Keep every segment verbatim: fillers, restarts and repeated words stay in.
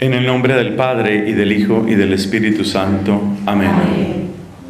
En el nombre del Padre, y del Hijo, y del Espíritu Santo. Amén. Amén.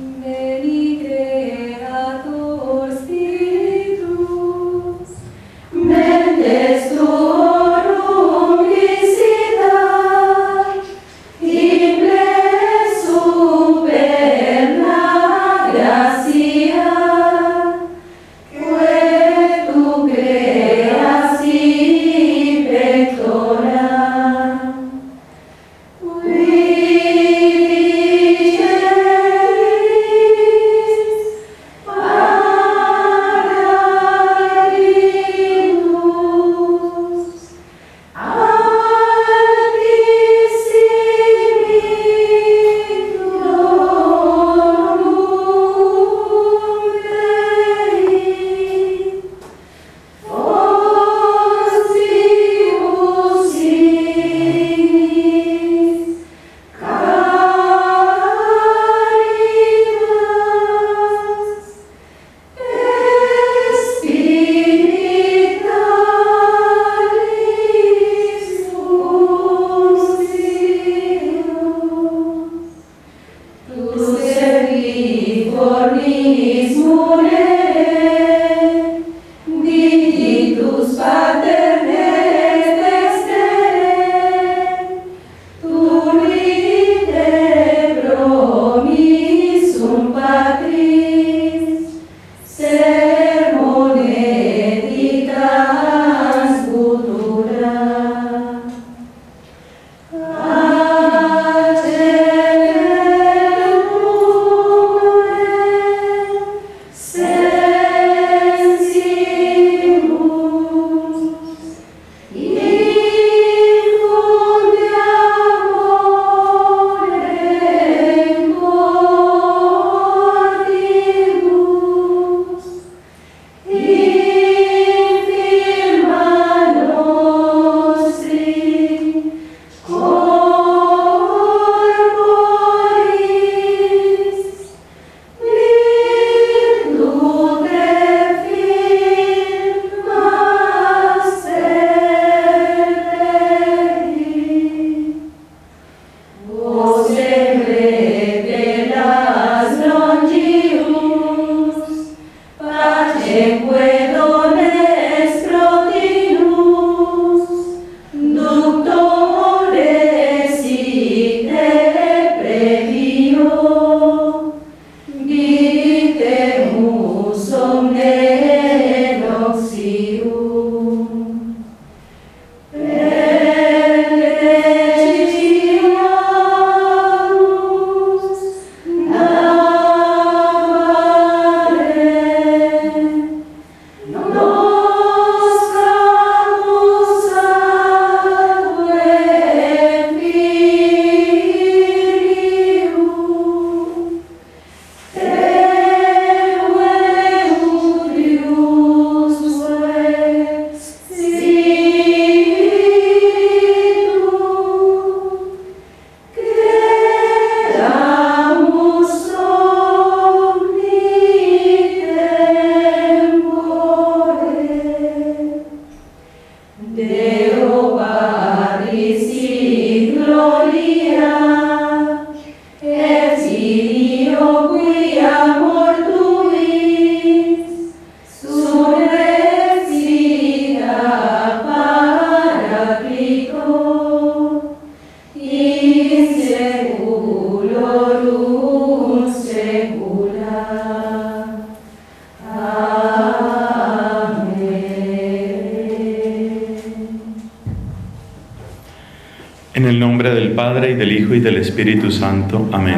En el nombre del Padre, y del Hijo, y del Espíritu Santo. Amén.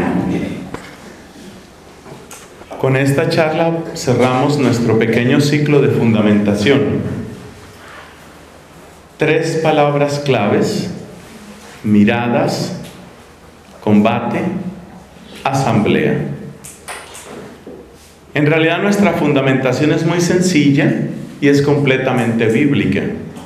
Con esta charla cerramos nuestro pequeño ciclo de fundamentación. Tres palabras claves: miradas, combate, asamblea. En realidad nuestra fundamentación es muy sencilla y es completamente bíblica.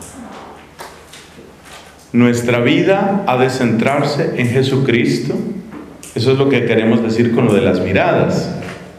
Nuestra vida ha de centrarse en Jesucristo. Eso es lo que queremos decir con lo de las miradas.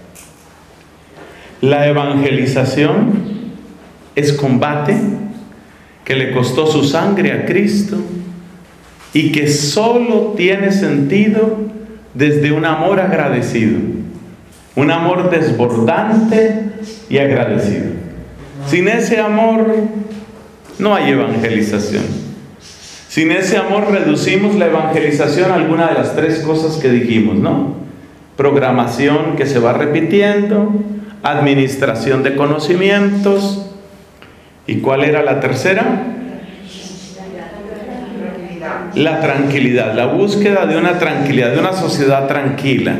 La evangelización es combate, que le costó su sangre a Cristo, y que solo tiene sentido desde un amor agradecido, un amor desbordante y agradecido. Sin ese amor no hay evangelización. Sin ese amor reducimos la evangelización a alguna de las tres cosas que dijimos, ¿no? Programación que se va repitiendo, administración de conocimientos, ¿y cuál era la tercera? La tranquilidad, la búsqueda de una tranquilidad, de una sociedad tranquila.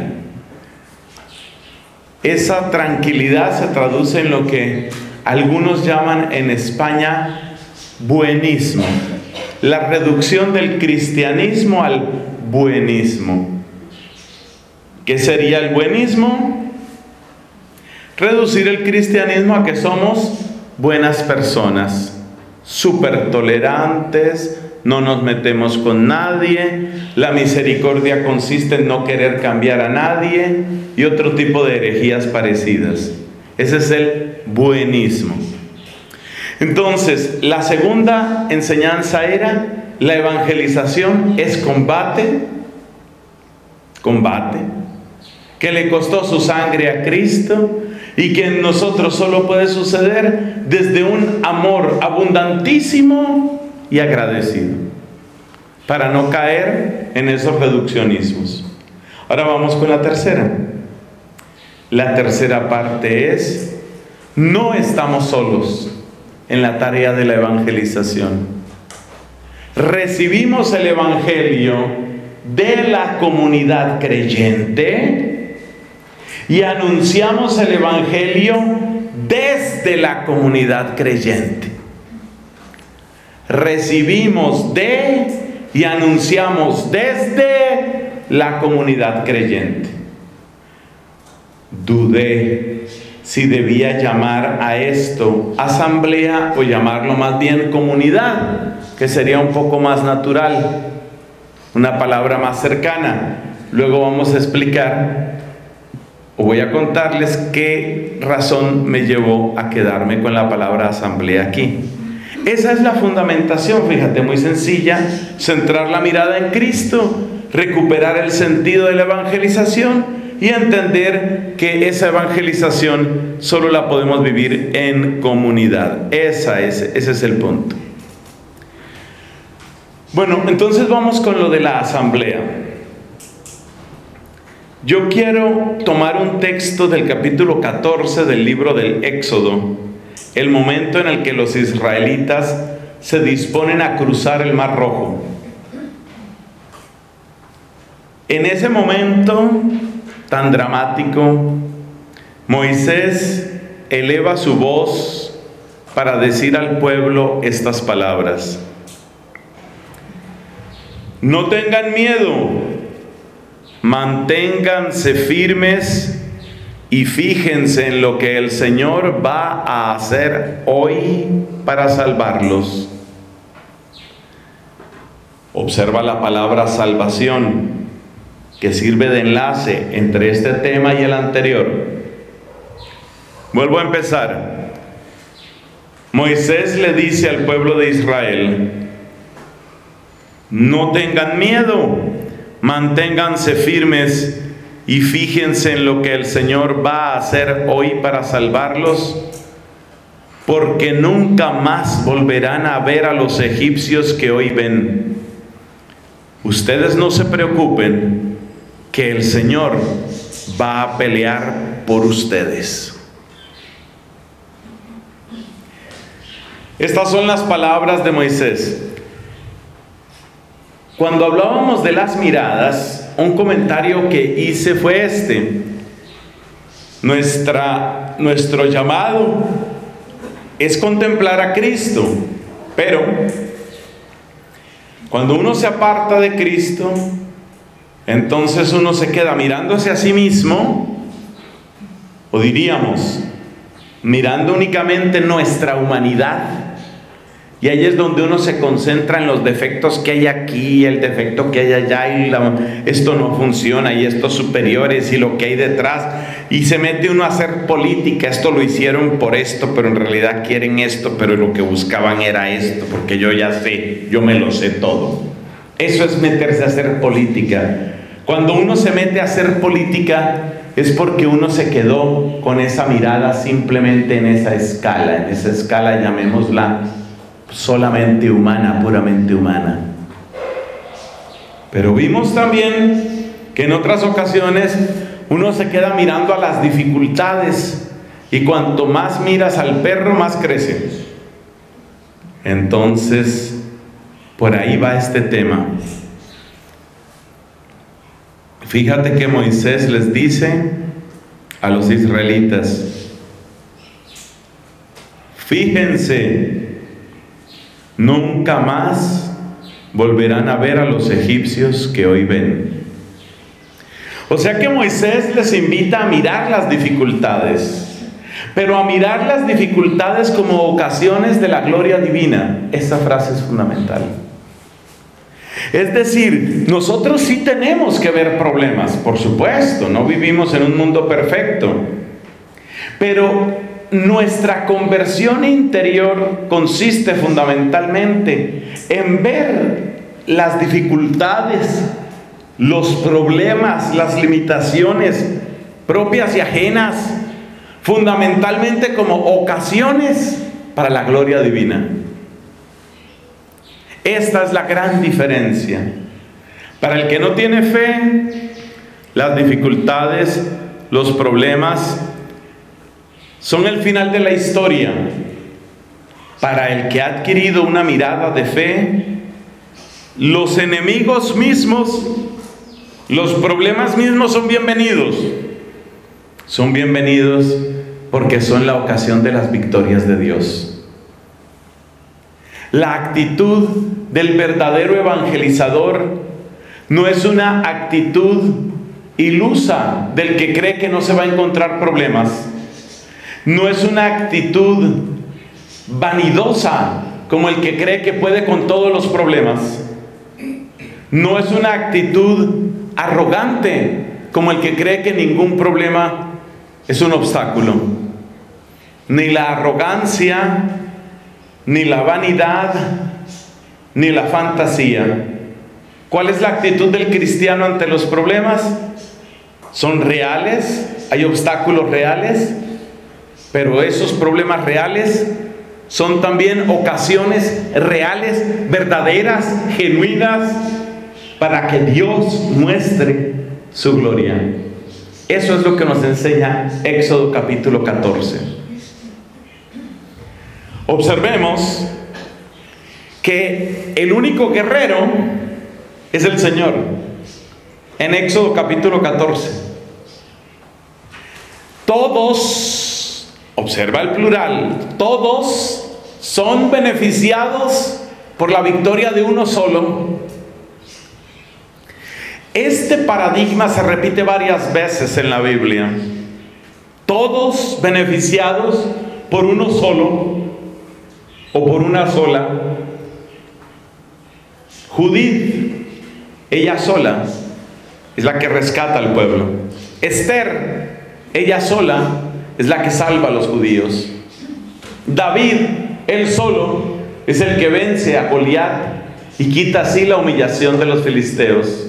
Esa tranquilidad se traduce en lo que algunos llaman en España buenismo, la reducción del cristianismo al buenismo. ¿Qué sería el buenismo? Reducir el cristianismo a que somos buenas personas, súper tolerantes, no nos metemos con nadie, la misericordia consiste en no querer cambiar a nadie y otro tipo de herejías parecidas. Ese es el buenismo. Entonces, la segunda enseñanza era: la evangelización es combate, combate, que le costó su sangre a Cristo y que en nosotros solo puede suceder desde un amor abundantísimo y agradecido, para no caer en esos reduccionismos. Ahora vamos con la tercera. La tercera parte es: no estamos solos en la tarea de la evangelización. Recibimos el evangelio de la comunidad creyente y anunciamos el evangelio desde la comunidad creyente. Recibimos de y anunciamos desde la comunidad creyente. Dudé si debía llamar a esto asamblea o llamarlo más bien comunidad, que sería un poco más natural, una palabra más cercana. Luego vamos a explicar, o voy a contarles qué razón me llevó a quedarme con la palabra asamblea aquí. Esa es la fundamentación, fíjate, muy sencilla: centrar la mirada en Cristo, recuperar el sentido de la evangelización y entender que esa evangelización solo la podemos vivir en comunidad. Esa es, ese es el punto. Bueno, entonces vamos con lo de la asamblea. Yo quiero tomar un texto del capítulo catorce del libro del Éxodo, el momento en el que los israelitas se disponen a cruzar el Mar Rojo. En ese momento tan dramático, Moisés eleva su voz para decir al pueblo estas palabras: no tengan miedo, manténganse firmes y fíjense en lo que el Señor va a hacer hoy para salvarlos. Observa la palabra salvación, que sirve de enlace entre este tema y el anterior. Vuelvo a empezar. Moisés le dice al pueblo de Israel: no tengan miedo, manténganse firmes y fíjense en lo que el Señor va a hacer hoy para salvarlos, porque nunca más volverán a ver a los egipcios que hoy ven. Ustedes no se preocupen, que el Señor va a pelear por ustedes. Estas son las palabras de Moisés. Cuando hablábamos de las miradas, un comentario que hice fue este: Nuestra, nuestro llamado es contemplar a Cristo, pero cuando uno se aparta de Cristo, entonces uno se queda mirándose a sí mismo, o diríamos, mirando únicamente nuestra humanidad. Y ahí es donde uno se concentra en los defectos que hay aquí, el defecto que hay allá, y la, esto no funciona, y estos superiores, y lo que hay detrás. Y se mete uno a hacer política: esto lo hicieron por esto, pero en realidad quieren esto, pero lo que buscaban era esto, porque yo ya sé, yo me lo sé todo. Eso es meterse a hacer política. Cuando uno se mete a hacer política es porque uno se quedó con esa mirada simplemente en esa escala, en esa escala, llamémosla, solamente humana, puramente humana. Pero vimos también que en otras ocasiones uno se queda mirando a las dificultades, y cuanto más miras al perro, más crece. Entonces, por ahí va este tema. Fíjate que Moisés les dice a los israelitas: fíjense, nunca más volverán a ver a los egipcios que hoy ven. O sea que Moisés les invita a mirar las dificultades, pero a mirar las dificultades como ocasiones de la gloria divina. Esa frase es fundamental. Es decir, nosotros sí tenemos que ver problemas, por supuesto, no vivimos en un mundo perfecto, pero nuestra conversión interior consiste fundamentalmente en ver las dificultades, los problemas, las limitaciones propias y ajenas, fundamentalmente como ocasiones para la gloria divina. Esta es la gran diferencia. Para el que no tiene fe, las dificultades, los problemas son el final de la historia. Para el que ha adquirido una mirada de fe, los enemigos mismos, los problemas mismos son bienvenidos. Son bienvenidos porque son la ocasión de las victorias de Dios. La actitud del verdadero evangelizador no es una actitud ilusa del que cree que no se va a encontrar problemas. No es una actitud vanidosa como el que cree que puede con todos los problemas. No es una actitud arrogante como el que cree que ningún problema es un obstáculo. Ni la arrogancia, ni la vanidad, ni la fantasía. ¿Cuál es la actitud del cristiano ante los problemas? Son reales, hay obstáculos reales, pero esos problemas reales son también ocasiones reales, verdaderas, genuinas, para que Dios muestre su gloria. Eso es lo que nos enseña Éxodo capítulo catorce. Observemos que el único guerrero es el Señor. En Éxodo capítulo catorce, todos, observa el plural, todos son beneficiados por la victoria de uno solo. Este paradigma se repite varias veces en la Biblia. Todos beneficiados por uno solo o por una sola. Judith, ella sola, es la que rescata al pueblo. Esther, ella sola, es la que salva a los judíos. David, él solo, es el que vence a Goliat y quita así la humillación de los filisteos.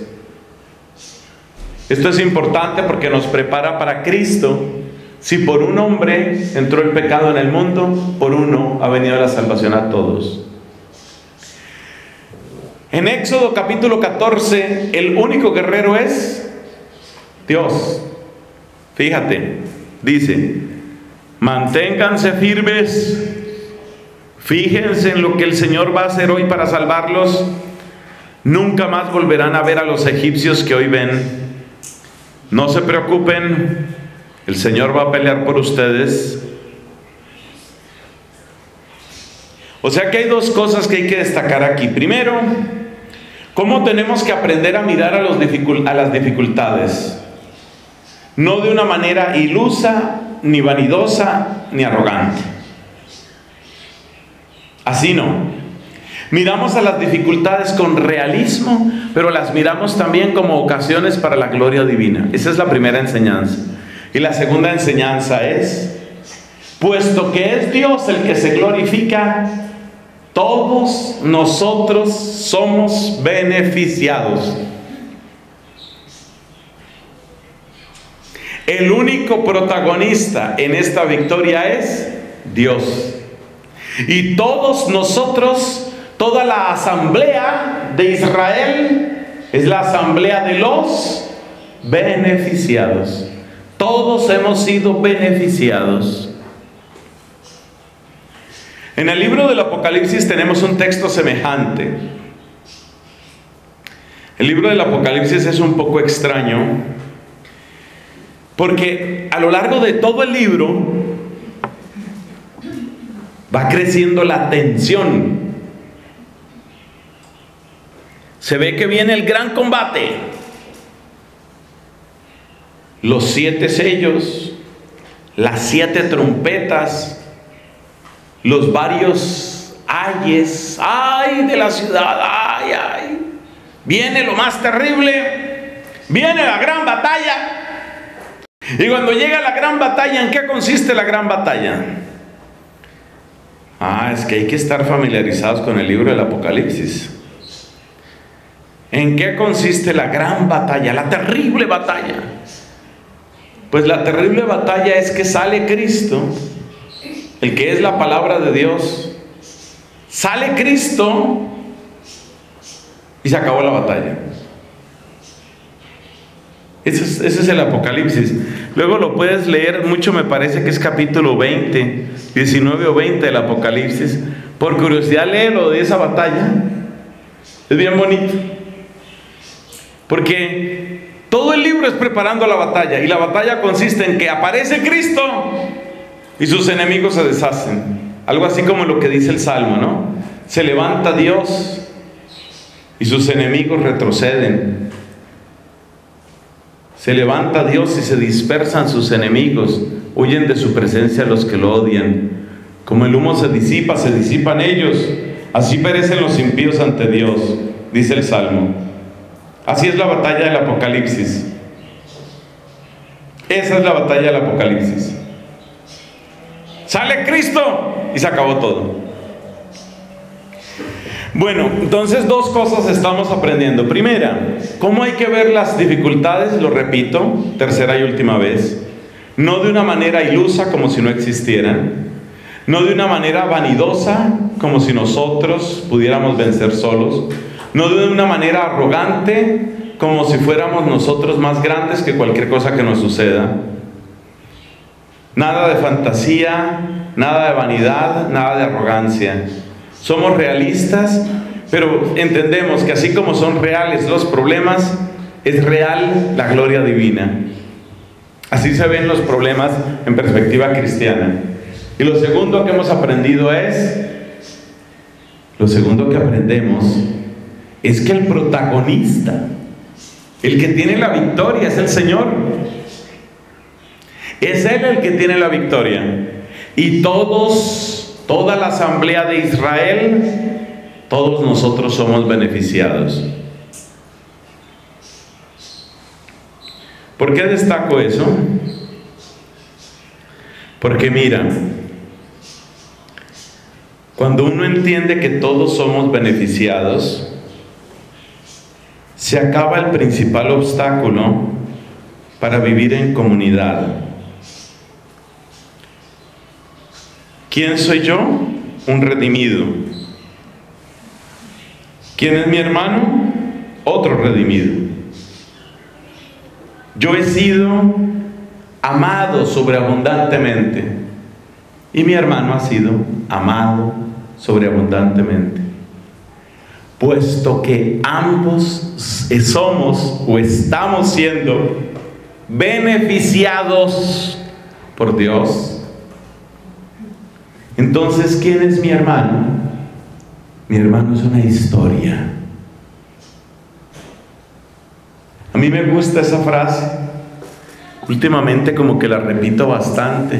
Esto es importante porque nos prepara para Cristo. Si por un hombre entró el pecado en el mundo, por uno ha venido la salvación a todos. En Éxodo capítulo catorce, el único guerrero es Dios. Fíjate, dice: manténganse firmes, fíjense en lo que el Señor va a hacer hoy para salvarlos. Nunca más volverán a ver a los egipcios que hoy ven. No se preocupen, el Señor va a pelear por ustedes. O sea que hay dos cosas que hay que destacar aquí. Primero, ¿cómo tenemos que aprender a mirar a, los dificult- a las dificultades? No de una manera ilusa, ni vanidosa, ni arrogante. Así no. Miramos a las dificultades con realismo, pero las miramos también como ocasiones para la gloria divina. Esa es la primera enseñanza. Y la segunda enseñanza es: puesto que es Dios el que se glorifica, Todos nosotros somos beneficiados. El único protagonista en esta victoria es Dios. Y todos nosotros, toda la asamblea de Israel, es la asamblea de los beneficiados. Todos hemos sido beneficiados. En el libro del Apocalipsis tenemos un texto semejante. El libro del Apocalipsis es un poco extraño, porque a lo largo de todo el libro va creciendo la tensión. Se ve que viene el gran combate. Los siete sellos, las siete trompetas, los varios ayes, ay de la ciudad, ay, ay. Viene lo más terrible, viene la gran batalla. Y cuando llega la gran batalla, ¿en qué consiste la gran batalla? Ah, es que hay que estar familiarizados con el libro del Apocalipsis. ¿En qué consiste la gran batalla, la terrible batalla? Pues la terrible batalla es que sale Cristo, el que es la palabra de Dios. Sale Cristo y se acabó la batalla. Ese es, ese es el Apocalipsis. Luego lo puedes leer, mucho me parece que es capítulo veinte, diecinueve o veinte del Apocalipsis. Por curiosidad léelo de esa batalla. Es bien bonito. Porque todo el libro es preparando la batalla. Y la batalla consiste en que aparece Cristo y sus enemigos se deshacen. Algo así como lo que dice el Salmo, ¿no? Se levanta Dios y sus enemigos retroceden. Se levanta Dios y se dispersan sus enemigos. Huyen de su presencia los que lo odian. Como el humo se disipa, se disipan ellos. Así perecen los impíos ante Dios, dice el Salmo. Así es la batalla del Apocalipsis. Esa es la batalla del Apocalipsis. Sale Cristo y se acabó todo. Bueno, entonces dos cosas estamos aprendiendo. Primera, cómo hay que ver las dificultades, lo repito, tercera y última vez. No de una manera ilusa, como si no existieran. No de una manera vanidosa, como si nosotros pudiéramos vencer solos. No de una manera arrogante, como si fuéramos nosotros más grandes que cualquier cosa que nos suceda. Nada de fantasía, nada de vanidad, nada de arrogancia. Somos realistas, pero entendemos que así como son reales los problemas, es real la gloria divina. Así se ven los problemas en perspectiva cristiana. Y lo segundo que hemos aprendido es, lo segundo que aprendemos es que el protagonista, el que tiene la victoria, es el Señor. Es Él el que tiene la victoria. Y todos, toda la asamblea de Israel, todos nosotros somos beneficiados. ¿Por qué destaco eso? Porque mira, cuando uno entiende que todos somos beneficiados, se acaba el principal obstáculo para vivir en comunidad. ¿Quién soy yo? Un redimido. ¿Quién es mi hermano? Otro redimido. Yo he sido amado sobreabundantemente y mi hermano ha sido amado sobreabundantemente. Puesto que ambos somos o estamos siendo beneficiados por Dios, entonces, ¿quién es mi hermano? Mi hermano es una historia. A mí me gusta esa frase. Últimamente como que la repito bastante.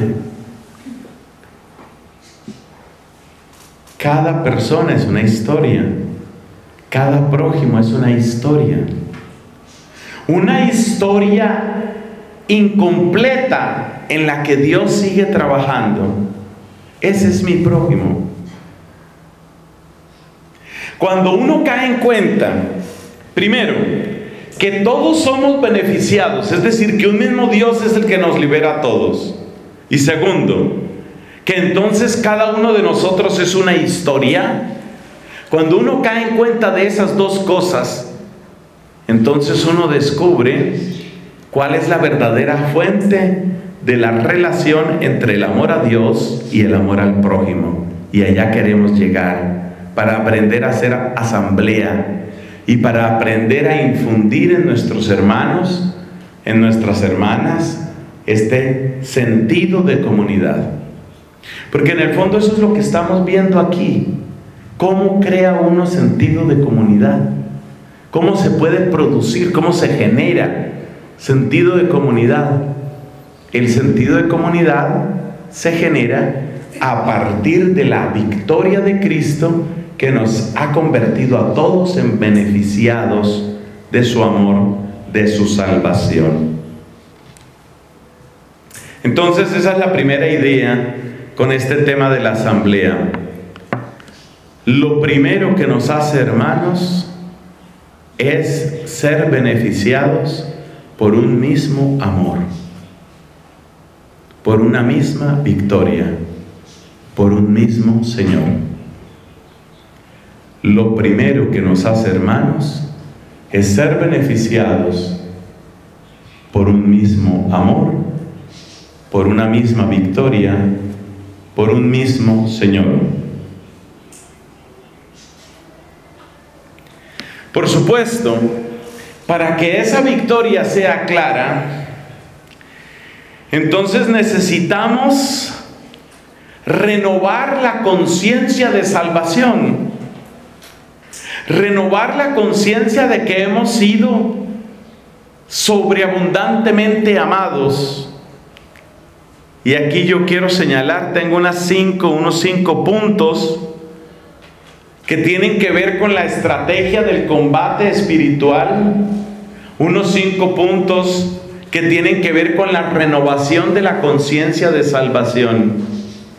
Cada persona es una historia. Cada prójimo es una historia. Una historia incompleta en la que Dios sigue trabajando. Ese es mi prójimo. Cuando uno cae en cuenta, primero, que todos somos beneficiados, es decir, que un mismo Dios es el que nos libera a todos. Y segundo, que entonces cada uno de nosotros es una historia. Cuando uno cae en cuenta de esas dos cosas, entonces uno descubre cuál es la verdadera fuente de la relación entre el amor a Dios y el amor al prójimo. Y allá queremos llegar para aprender a hacer asamblea y para aprender a infundir en nuestros hermanos, en nuestras hermanas, este sentido de comunidad. Porque en el fondo eso es lo que estamos viendo aquí. ¿Cómo crea uno sentido de comunidad? ¿Cómo se puede producir? ¿Cómo se genera sentido de comunidad? El sentido de comunidad se genera a partir de la victoria de Cristo, que nos ha convertido a todos en beneficiados de su amor, de su salvación. Entonces esa es la primera idea con este tema de la asamblea. Lo primero que nos hace hermanos es ser beneficiados por un mismo amor, por una misma victoria, por un mismo Señor. Lo primero que nos hace hermanos es ser beneficiados por un mismo amor, por una misma victoria, por un mismo Señor. Por supuesto, para que esa victoria sea clara, entonces necesitamos renovar la conciencia de salvación. Renovar la conciencia de que hemos sido sobreabundantemente amados. Y aquí yo quiero señalar, tengo unas cinco, unos cinco puntos que tienen que ver con la estrategia del combate espiritual. Unos cinco puntos que tienen que ver con la renovación de la conciencia de salvación.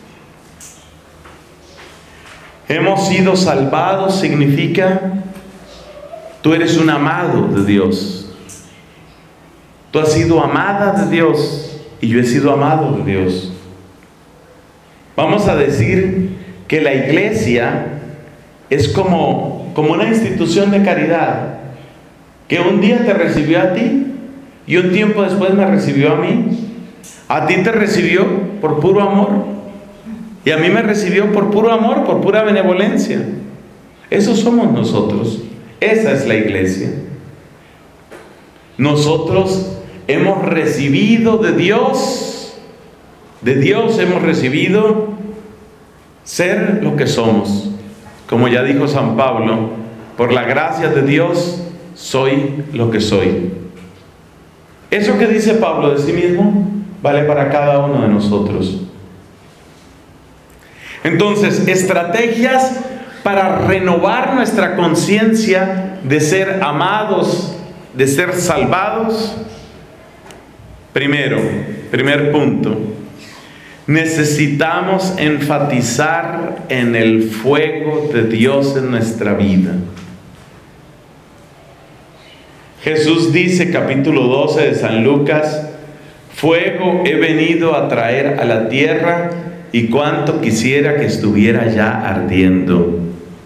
Hemos sido salvados significa tú eres un amado de Dios. Tú has sido amada de Dios y yo he sido amado de Dios. Vamos a decir que la iglesia es como, como una institución de caridad que un día te recibió a ti y un tiempo después me recibió a mí. A ti te recibió por puro amor. Y a mí me recibió por puro amor, por pura benevolencia. Eso somos nosotros. Esa es la iglesia. Nosotros hemos recibido de Dios, de Dios hemos recibido ser lo que somos. Como ya dijo San Pablo, por la gracia de Dios soy lo que soy. Eso que dice Pablo de sí mismo vale para cada uno de nosotros. Entonces, estrategias para renovar nuestra conciencia de ser amados, de ser salvados. Primero, primer punto, necesitamos enfatizar en el fuego de Dios en nuestra vida. Jesús dice, capítulo doce de San Lucas, fuego he venido a traer a la tierra, y cuánto quisiera que estuviera ya ardiendo.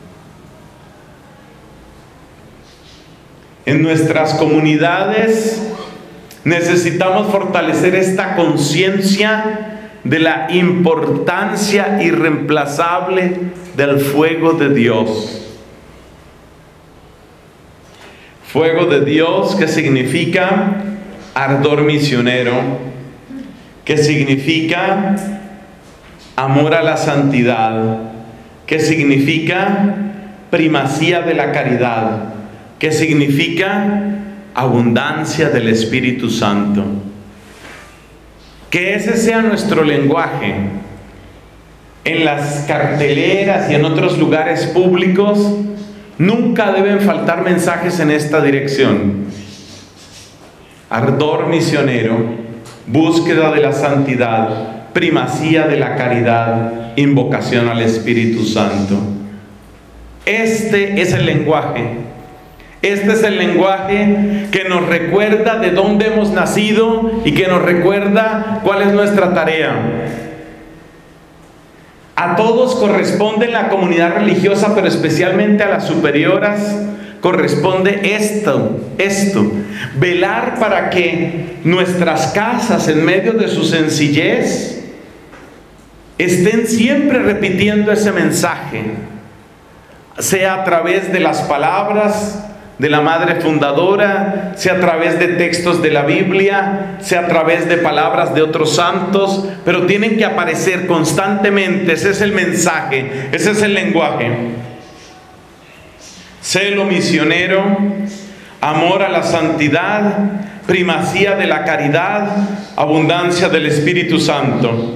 En nuestras comunidades necesitamos fortalecer esta conciencia de la importancia irreemplazable del fuego de Dios. Fuego de Dios que significa ardor misionero, que significa amor a la santidad, que significa primacía de la caridad, que significa abundancia del Espíritu Santo. Que ese sea nuestro lenguaje. En las carteleras y en otros lugares públicos nunca deben faltar mensajes en esta dirección. Ardor misionero, búsqueda de la santidad, primacía de la caridad, invocación al Espíritu Santo. Este es el lenguaje. Este es el lenguaje que nos recuerda de dónde hemos nacido y que nos recuerda cuál es nuestra tarea. A todos corresponde en la comunidad religiosa, pero especialmente a las superioras, corresponde esto, esto, velar para que nuestras casas, en medio de su sencillez, estén siempre repitiendo ese mensaje, sea a través de las palabras de la madre fundadora, sea a través de textos de la Biblia, sea a través de palabras de otros santos, pero tienen que aparecer constantemente. Ese es el mensaje, ese es el lenguaje. Celo misionero, amor a la santidad, primacía de la caridad, abundancia del Espíritu Santo.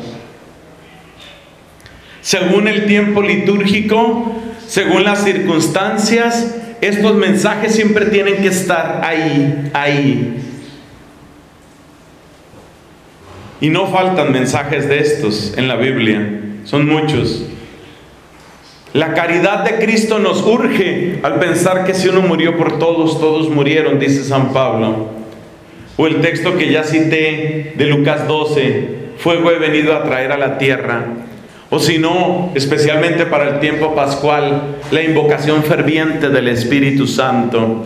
Según el tiempo litúrgico, según las circunstancias, estos mensajes siempre tienen que estar ahí, ahí. Y no faltan mensajes de estos en la Biblia, son muchos. La caridad de Cristo nos urge al pensar que si uno murió por todos, todos murieron, dice San Pablo. O el texto que ya cité de Lucas doce, fuego he venido a traer a la tierra. O si no, especialmente para el tiempo pascual, la invocación ferviente del Espíritu Santo.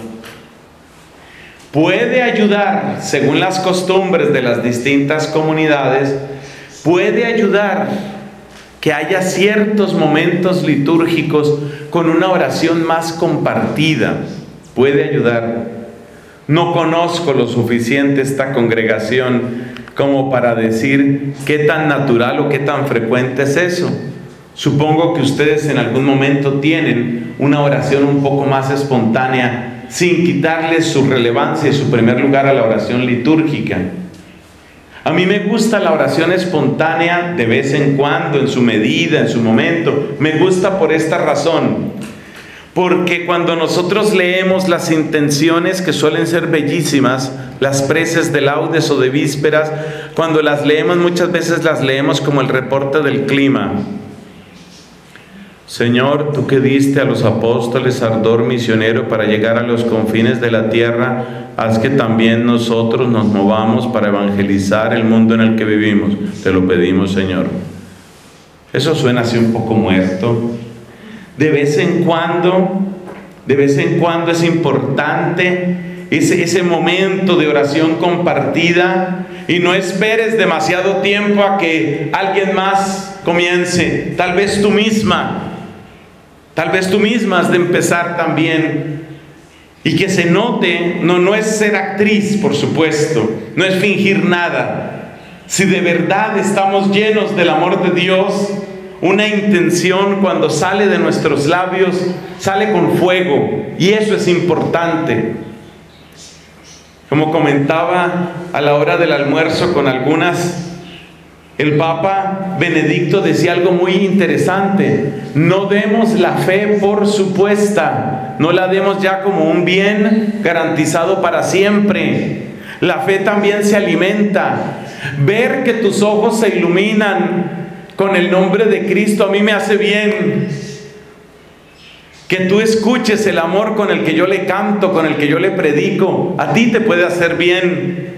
Puede ayudar, según las costumbres de las distintas comunidades, puede ayudar que haya ciertos momentos litúrgicos con una oración más compartida. Puede ayudar. No conozco lo suficiente esta congregación como para decir qué tan natural o qué tan frecuente es eso. Supongo que ustedes en algún momento tienen una oración un poco más espontánea, sin quitarles su relevancia y su primer lugar a la oración litúrgica. A mí me gusta la oración espontánea de vez en cuando, en su medida, en su momento. Me gusta por esta razón. Porque cuando nosotros leemos las intenciones, que suelen ser bellísimas, las preces de laudes o de vísperas, cuando las leemos muchas veces las leemos como el reporte del clima. Señor, tú que diste a los apóstoles ardor misionero para llegar a los confines de la tierra, haz que también nosotros nos movamos para evangelizar el mundo en el que vivimos. Te lo pedimos, Señor. Eso suena así un poco muerto. De vez en cuando, de vez en cuando es importante ese, ese momento de oración compartida, y no esperes demasiado tiempo a que alguien más comience. Tal vez tú misma, tal vez tú misma has de empezar también, y que se note. No, no es ser actriz, por supuesto, no es fingir nada. Si de verdad estamos llenos del amor de Dios, una intención cuando sale de nuestros labios, sale con fuego, y eso es importante. Como comentaba a la hora del almuerzo con algunas, el Papa Benedicto decía algo muy interesante: no demos la fe por supuesta, no la demos ya como un bien garantizado para siempre. La fe también se alimenta. Ver que tus ojos se iluminan con el nombre de Cristo a mí me hace bien. Que tú escuches el amor con el que yo le canto, con el que yo le predico, a ti te puede hacer bien.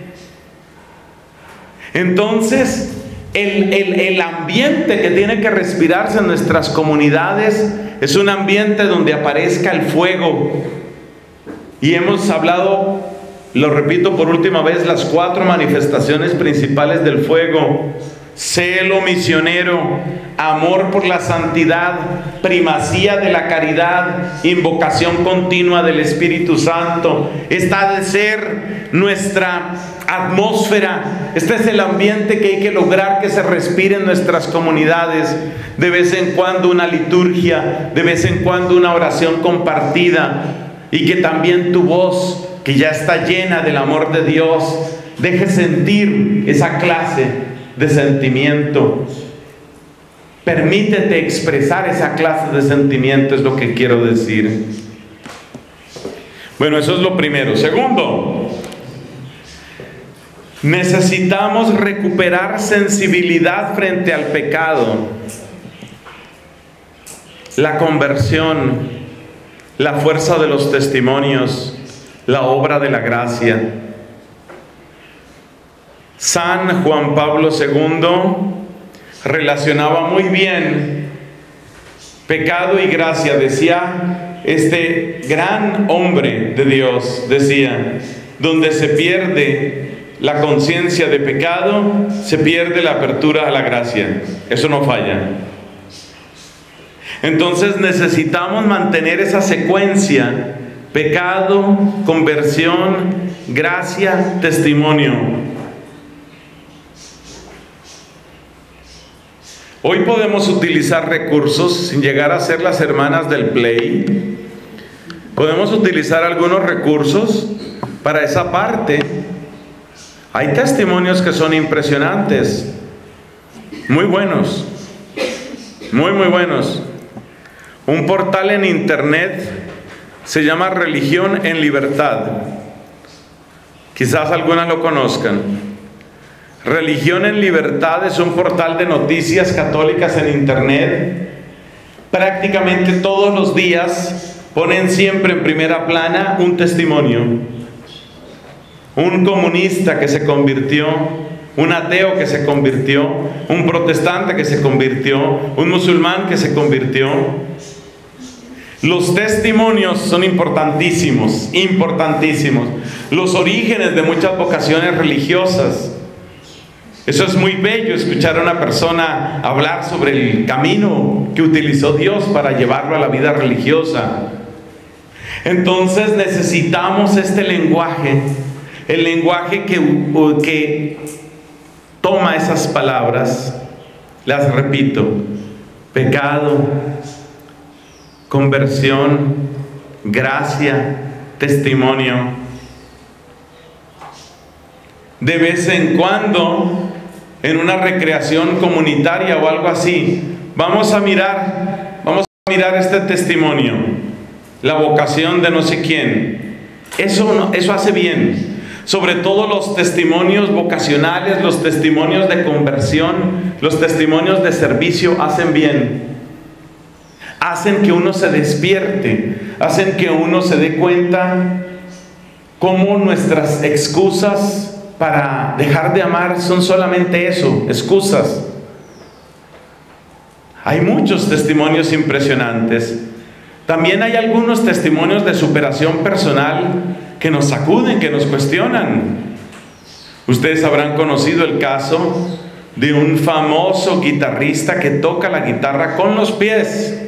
Entonces, el, el, el ambiente que tiene que respirarse en nuestras comunidades es un ambiente donde aparezca el fuego. Y hemos hablado, lo repito por última vez, las cuatro manifestaciones principales del fuego: celo misionero, amor por la santidad, primacía de la caridad, invocación continua del Espíritu Santo. Esta ha de ser nuestra atmósfera. Este es el ambiente que hay que lograr que se respire en nuestras comunidades. De vez en cuando una liturgia, de vez en cuando una oración compartida, y que también tu voz, que ya está llena del amor de Dios, deje sentir esa clase de sentimiento. Permítete expresar esa clase de sentimiento, es lo que quiero decir. Bueno, eso es lo primero. Segundo, necesitamos recuperar sensibilidad frente al pecado. La conversión, la fuerza de los testimonios, la obra de la gracia. San Juan Pablo segundo relacionaba muy bien pecado y gracia. Decía este gran hombre de Dios, decía, donde se pierde la conciencia de pecado, se pierde la apertura a la gracia. Eso no falla. Entonces necesitamos mantener esa secuencia: pecado, conversión, gracia, testimonio. Hoy podemos utilizar recursos sin llegar a ser las hermanas del Play. Podemos utilizar algunos recursos para esa parte. Hay testimonios que son impresionantes, muy buenos, muy muy buenos. Un portal en internet se llama Religión en Libertad. Quizás algunas lo conozcan. Religión en Libertad es un portal de noticias católicas en internet. Prácticamente todos los días ponen siempre en primera plana un testimonio. Un comunista que se convirtió, un ateo que se convirtió, un protestante que se convirtió, un musulmán que se convirtió. Los testimonios son importantísimos, importantísimos. Los orígenes de muchas vocaciones religiosas. Eso es muy bello, escuchar a una persona hablar sobre el camino que utilizó Dios para llevarlo a la vida religiosa. Entonces necesitamos este lenguaje, el lenguaje que, que toma esas palabras, las repito: pecado, conversión, gracia, testimonio. De vez en cuando, en una recreación comunitaria o algo así, vamos a mirar, vamos a mirar este testimonio, la vocación de no sé quién. Eso, no, eso hace bien. Sobre todo los testimonios vocacionales, los testimonios de conversión, los testimonios de servicio hacen bien. Hacen que uno se despierte, hacen que uno se dé cuenta cómo nuestras excusas para dejar de amar son solamente eso, excusas. Hay muchos testimonios impresionantes. También hay algunos testimonios de superación personal que nos sacuden, que nos cuestionan. Ustedes habrán conocido el caso de un famoso guitarrista que toca la guitarra con los pies.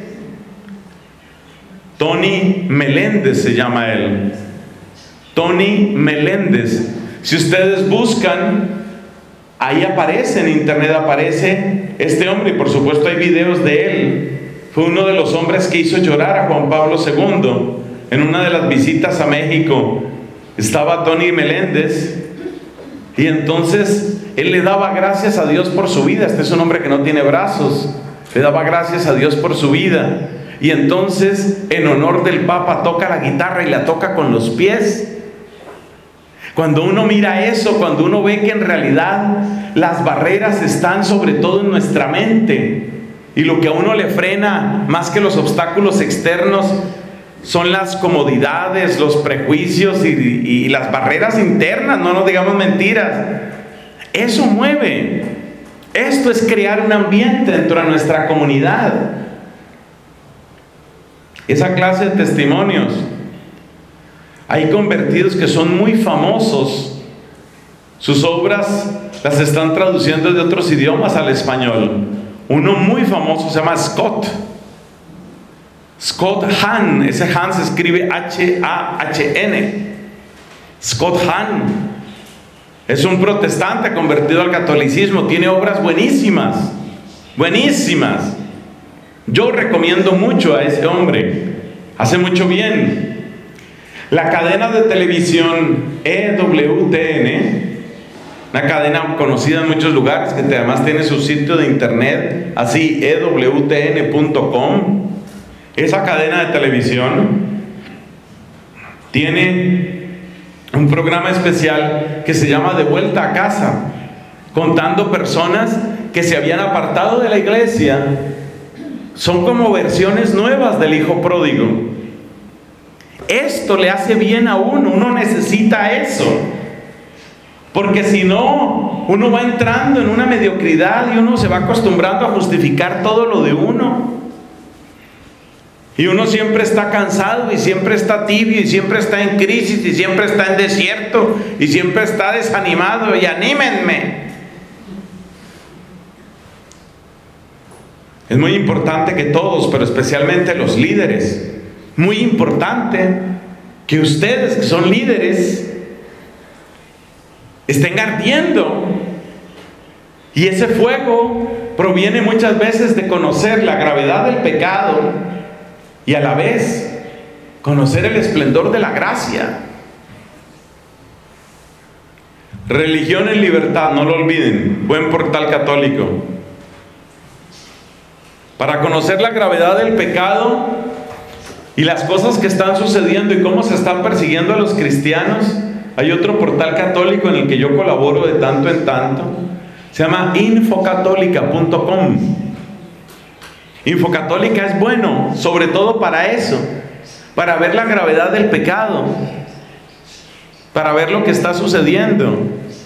Tony Meléndez se llama él. Tony Meléndez. Si ustedes buscan, ahí aparece, en internet aparece este hombre, y por supuesto hay videos de él. Fue uno de los hombres que hizo llorar a Juan Pablo segundo. En una de las visitas a México estaba Tony Meléndez, y entonces él le daba gracias a Dios por su vida. Este es un hombre que no tiene brazos. Le daba gracias a Dios por su vida. Y entonces, en honor del Papa, toca la guitarra y la toca con los pies. Cuando uno mira eso, cuando uno ve que en realidad las barreras están sobre todo en nuestra mente, y lo que a uno le frena más que los obstáculos externos son las comodidades, los prejuicios y, y las barreras internas, no nos digamos mentiras. Eso mueve. Esto es crear un ambiente dentro de nuestra comunidad. Esa clase de testimonios. Hay convertidos que son muy famosos. Sus obras las están traduciendo de otros idiomas al español. Uno muy famoso se llama Scott. Scott Hahn. Ese Hahn se escribe H A H N. Scott Hahn. Es un protestante convertido al catolicismo. Tiene obras buenísimas. Buenísimas. Yo recomiendo mucho a ese hombre. Hace mucho bien. La cadena de televisión E W T N, una cadena conocida en muchos lugares, que además tiene su sitio de internet, así E W T N punto com. Esa cadena de televisión tiene un programa especial que se llama De Vuelta a Casa, contando personas que se habían apartado de la iglesia. Son como versiones nuevas del hijo pródigo. esto le hace bien a uno, uno necesita eso. Porque si no, uno va entrando en una mediocridad y uno se va acostumbrando a justificar todo lo de uno. Y uno siempre está cansado y siempre está tibio y siempre está en crisis y siempre está en desierto y siempre está desanimado. Y anímenme. Es muy importante que todos, pero especialmente los líderes, muy importante que ustedes que son líderes estén ardiendo. Y ese fuego proviene muchas veces de conocer la gravedad del pecado y a la vez conocer el esplendor de la gracia. Religión en libertad, no lo olviden, buen portal católico. Para conocer la gravedad del pecado y las cosas que están sucediendo y cómo se están persiguiendo a los cristianos, hay otro portal católico en el que yo colaboro de tanto en tanto. Se llama infocatólica punto com. Infocatólica es bueno, sobre todo para eso, para ver la gravedad del pecado, para ver lo que está sucediendo,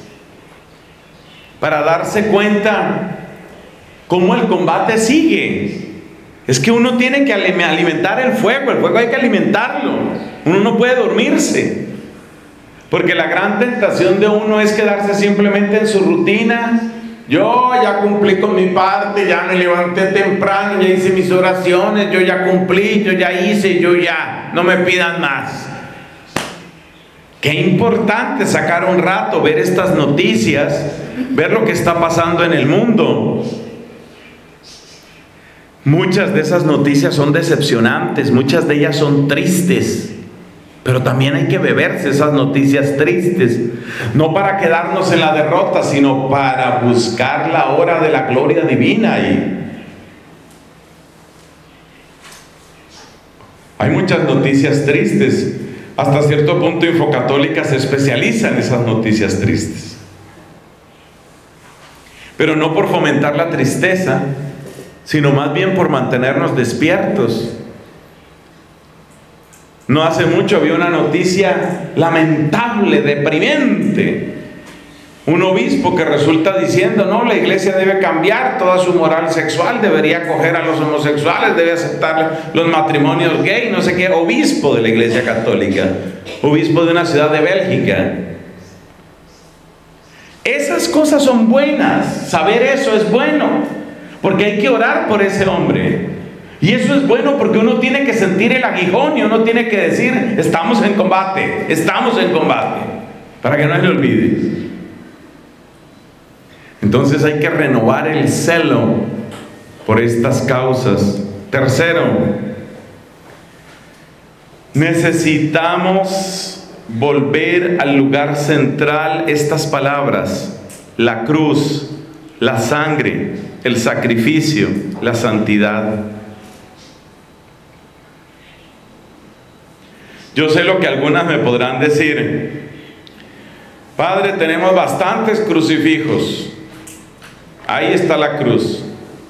para darse cuenta cómo el combate sigue. Es que uno tiene que alimentar el fuego, el fuego hay que alimentarlo. Uno no puede dormirse, porque la gran tentación de uno es quedarse simplemente en su rutina. Yo ya cumplí con mi parte, ya me levanté temprano, ya hice mis oraciones, yo ya cumplí, yo ya hice, yo ya, no me pidan más. Qué importante sacar un rato, ver estas noticias, ver lo que está pasando en el mundo. Muchas de esas noticias son decepcionantes, muchas de ellas son tristes. Pero también hay que beberse esas noticias tristes, no para quedarnos en la derrota, sino para buscar la hora de la gloria divina. Y hay muchas noticias tristes. Hasta cierto punto Infocatólica se especializa en esas noticias tristes. Pero no por fomentar la tristeza, sino más bien por mantenernos despiertos. No hace mucho había una noticia lamentable, deprimente. Un obispo que resulta diciendo, no, la iglesia debe cambiar toda su moral sexual, debería acoger a los homosexuales, debe aceptar los matrimonios gay, no sé qué. Obispo de la iglesia católica, obispo de una ciudad de Bélgica. Esas cosas son buenas, saber eso es bueno, porque hay que orar por ese hombre. Y eso es bueno porque uno tiene que sentir el aguijón y uno tiene que decir, estamos en combate, estamos en combate, para que no se le olvide. Entonces hay que renovar el celo por estas causas. Tercero, necesitamos volver al lugar central estas palabras: la cruz, la sangre, el sacrificio, la santidad. Yo sé lo que algunas me podrán decir: Padre, tenemos bastantes crucifijos, ahí está la cruz.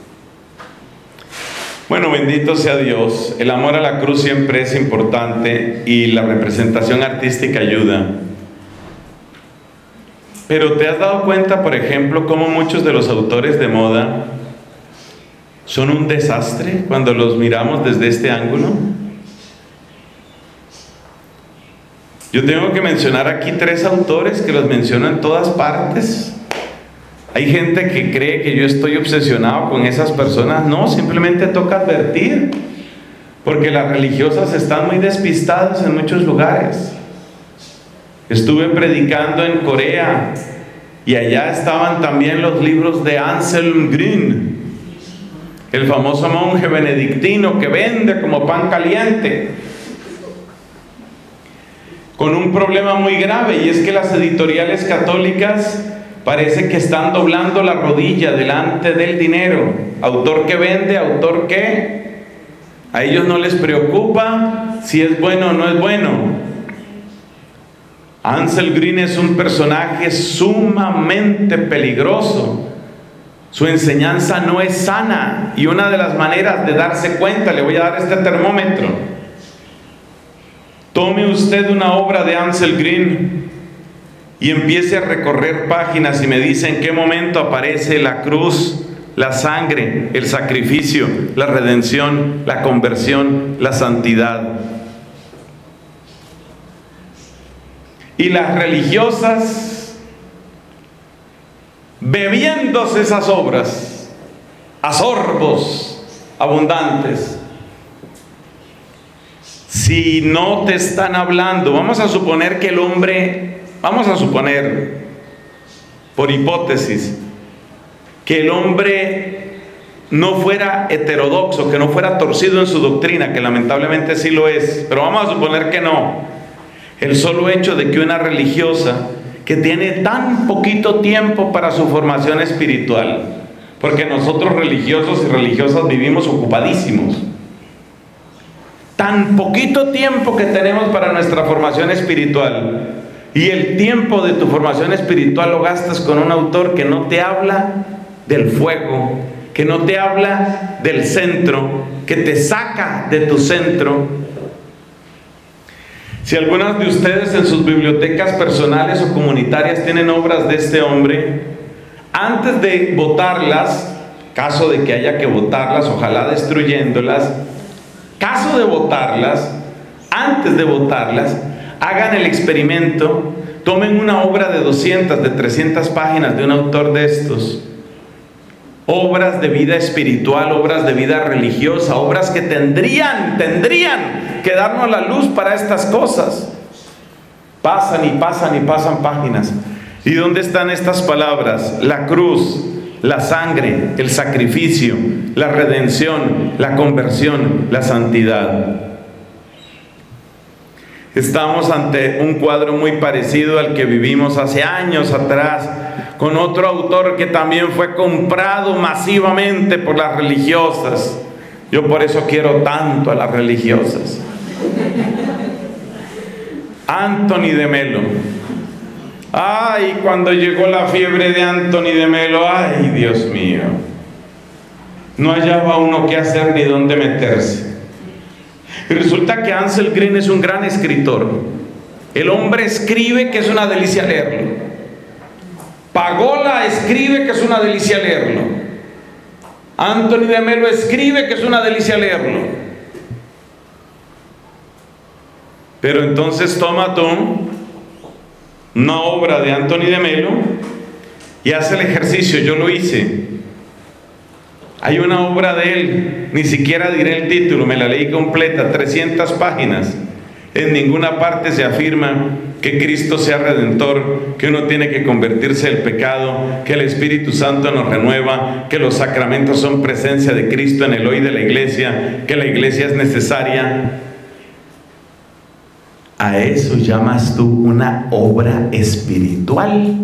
Bueno, bendito sea Dios, el amor a la cruz siempre es importante y la representación artística ayuda. Pero ¿te has dado cuenta, por ejemplo, cómo muchos de los autores de moda son un desastre cuando los miramos desde este ángulo? Yo tengo que mencionar aquí tres autores que los menciono en todas partes. Hay gente que cree que yo estoy obsesionado con esas personas. No, simplemente toca advertir, porque las religiosas están muy despistadas en muchos lugares. Estuve predicando en Corea y allá estaban también los libros de Anselm Green, el famoso monje benedictino que vende como pan caliente, con un problema muy grave, y es que las editoriales católicas parece que están doblando la rodilla delante del dinero. Autor que vende, autor que a ellos no les preocupa si es bueno o no es bueno. Ansel Green es un personaje sumamente peligroso. Su enseñanza no es sana, y una de las maneras de darse cuenta, le voy a dar este termómetro: tome usted una obra de Ansel Green y empiece a recorrer páginas y me dice en qué momento aparece la cruz, la sangre, el sacrificio, la redención, la conversión, la santidad. Y las religiosas, bebiéndose esas obras a sorbos abundantes. Si no te están hablando, vamos a suponer que el hombre, vamos a suponer, por hipótesis, que el hombre no fuera heterodoxo, que no fuera torcido en su doctrina, que lamentablemente sí lo es, pero vamos a suponer que no. El solo hecho de que una religiosa que tiene tan poquito tiempo para su formación espiritual, porque nosotros religiosos y religiosas vivimos ocupadísimos, tan poquito tiempo que tenemos para nuestra formación espiritual, y el tiempo de tu formación espiritual lo gastas con un autor que no te habla del fuego, que no te habla del centro, que te saca de tu centro. Si algunas de ustedes en sus bibliotecas personales o comunitarias tienen obras de este hombre, antes de botarlas, caso de que haya que botarlas, ojalá destruyéndolas, caso de botarlas, antes de botarlas, hagan el experimento, tomen una obra de doscientas, de trescientas páginas de un autor de estos, obras de vida espiritual, obras de vida religiosa, obras que tendrían, tendrían que darnos la luz para estas cosas. Pasan y pasan y pasan páginas. ¿Y dónde están estas palabras? La cruz, la sangre, el sacrificio, la redención, la conversión, la santidad. Estamos ante un cuadro muy parecido al que vivimos hace años atrás, con otro autor que también fue comprado masivamente por las religiosas. Yo por eso quiero tanto a las religiosas. Anthony de Melo. Ay, cuando llegó la fiebre de Anthony de Melo, ay, Dios mío, no hallaba uno qué hacer ni dónde meterse. Y resulta que Ansel Green es un gran escritor. El hombre escribe que es una delicia leerlo. Pagola escribe que es una delicia leerlo. Anthony de Melo escribe que es una delicia leerlo. Pero entonces toma tú una obra de Anthony de Melo y hace el ejercicio. Yo lo hice. Hay una obra de él, ni siquiera diré el título, me la leí completa, trescientas páginas. En ninguna parte se afirma que Cristo sea redentor, que uno tiene que convertirse del pecado, que el Espíritu Santo nos renueva, que los sacramentos son presencia de Cristo en el hoy de la iglesia, que la iglesia es necesaria. ¿A eso llamas tú una obra espiritual?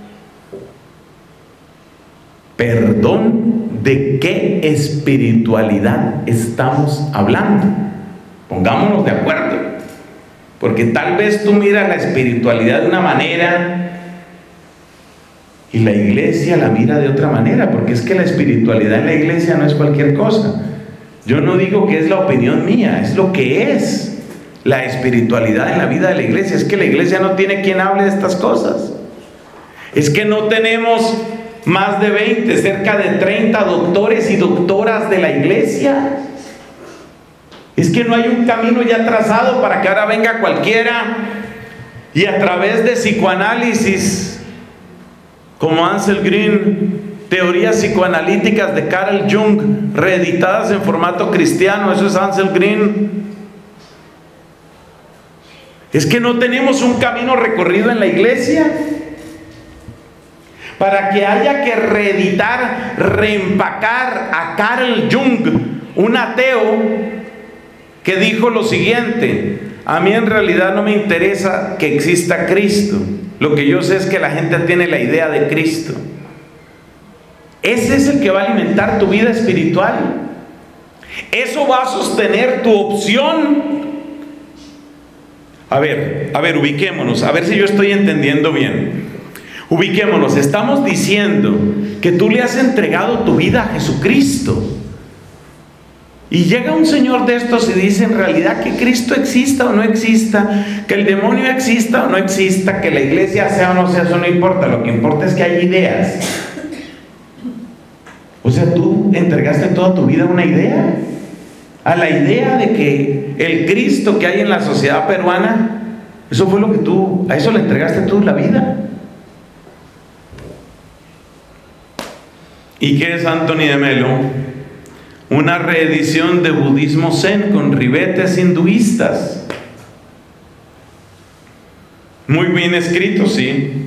Perdón, ¿de qué espiritualidad estamos hablando? Pongámonos de acuerdo, porque tal vez tú miras la espiritualidad de una manera y la iglesia la mira de otra manera, porque es que la espiritualidad en la iglesia no es cualquier cosa. Yo no digo que es la opinión mía, es lo que es la espiritualidad en la vida de la iglesia. Es que la iglesia no tiene quien hable de estas cosas. Es que no tenemos más de veinte, cerca de treinta doctores y doctoras de la iglesia. Es que no hay un camino ya trazado para que ahora venga cualquiera y a través de psicoanálisis como Ansel Green, teorías psicoanalíticas de Carl Jung reeditadas en formato cristiano, eso es Ansel Green. Es que no tenemos un camino recorrido en la iglesia para que haya que reeditar, reempacar a Carl Jung, un ateo que dijo lo siguiente: a mí en realidad no me interesa que exista Cristo, lo que yo sé es que la gente tiene la idea de Cristo. Ese es el que va a alimentar tu vida espiritual. Eso va a sostener tu opción. A ver, a ver, ubiquémonos, a ver si yo estoy entendiendo bien. Ubiquémonos, estamos diciendo que tú le has entregado tu vida a Jesucristo. Y llega un señor de estos y dice en realidad que Cristo exista o no exista, que el demonio exista o no exista, que la iglesia sea o no sea, eso no importa, lo que importa es que hay ideas. O sea, tú entregaste toda tu vida a una idea, a la idea de que el Cristo que hay en la sociedad peruana, eso fue lo que tú, a eso le entregaste tú la vida. ¿Y qué es Anthony de Melo? Una reedición de budismo zen con ribetes hinduistas. Muy bien escrito, sí.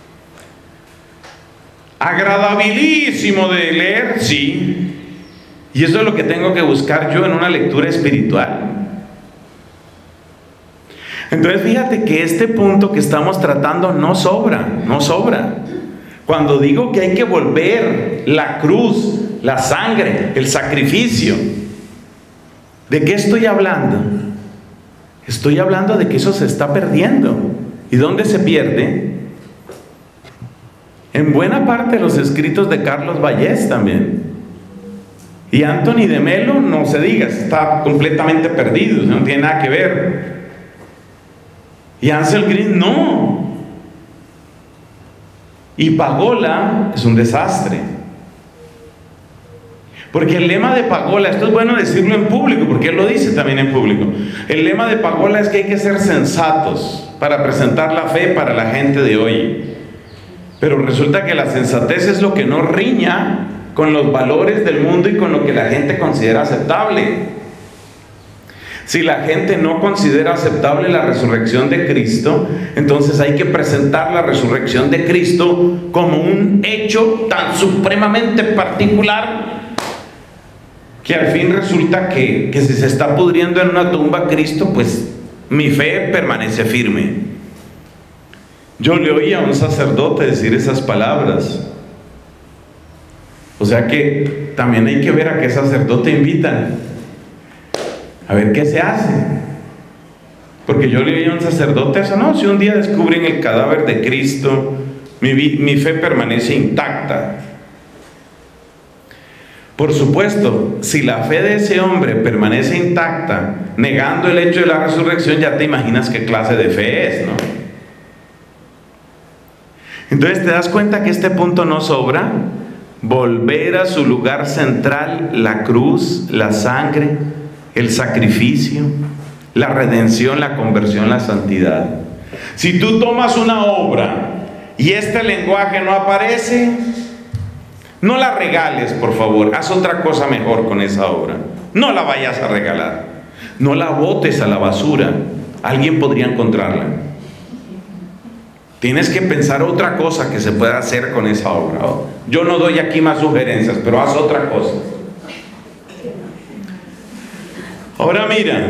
Agradabilísimo de leer, sí. Y eso es lo que tengo que buscar yo en una lectura espiritual. Entonces fíjate que este punto que estamos tratando no sobra, no sobra. Cuando digo que hay que volver la cruz, la sangre, el sacrificio, ¿de qué estoy hablando? Estoy hablando de que eso se está perdiendo. ¿Y dónde se pierde? En buena parte de los escritos de Carlos Vallés también. Y Anthony de Melo, no se diga, está completamente perdido, no tiene nada que ver. Y Ansel Green, no. Y Pagola es un desastre. Porque el lema de Pagola, esto es bueno decirlo en público, porque él lo dice también en público. El lema de Pagola es que hay que ser sensatos para presentar la fe para la gente de hoy. Pero resulta que la sensatez es lo que no riña con los valores del mundo y con lo que la gente considera aceptable. Si la gente no considera aceptable la resurrección de Cristo, entonces hay que presentar la resurrección de Cristo como un hecho tan supremamente particular que al fin resulta que, que si se está pudriendo en una tumba Cristo, pues mi fe permanece firme. Yo le oí a un sacerdote decir esas palabras. O sea que también hay que ver a qué sacerdote invitan. A ver qué se hace. Porque yo le oí a un sacerdote eso, no, si un día descubren el cadáver de Cristo, mi, mi fe permanece intacta. Por supuesto, si la fe de ese hombre permanece intacta, negando el hecho de la resurrección, ya te imaginas qué clase de fe es, ¿no? Entonces te das cuenta que este punto no sobra. Volver a su lugar central, la cruz, la sangre, el sacrificio, la redención, la conversión, la santidad. Si tú tomas una obra y este lenguaje no aparece, no la regales, por favor. Haz otra cosa mejor con esa obra. No la vayas a regalar. No la botes a la basura. Alguien podría encontrarla. Tienes que pensar otra cosa que se pueda hacer con esa obra. Yo no doy aquí más sugerencias, pero haz otra cosa. Ahora mira,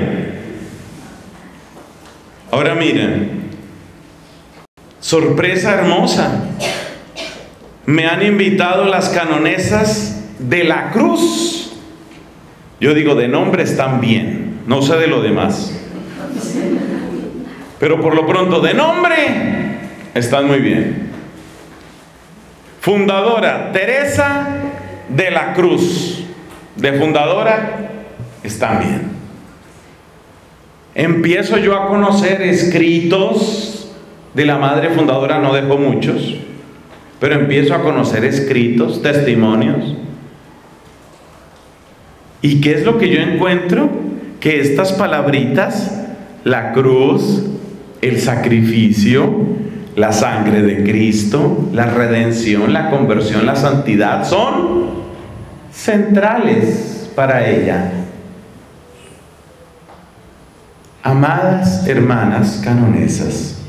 ahora mira, sorpresa hermosa. Me han invitado las canonesas de la cruz. Yo digo, de nombre están bien, no sé de lo demás. Pero por lo pronto, de nombre están muy bien. Fundadora Teresa de la Cruz. De fundadora están bien. Empiezo yo a conocer escritos de la madre fundadora, no dejó muchos, pero empiezo a conocer escritos, testimonios. ¿Y qué es lo que yo encuentro? Que estas palabritas, la cruz, el sacrificio, la sangre de Cristo, la redención, la conversión, la santidad, son centrales para ella. Amadas hermanas canonesas,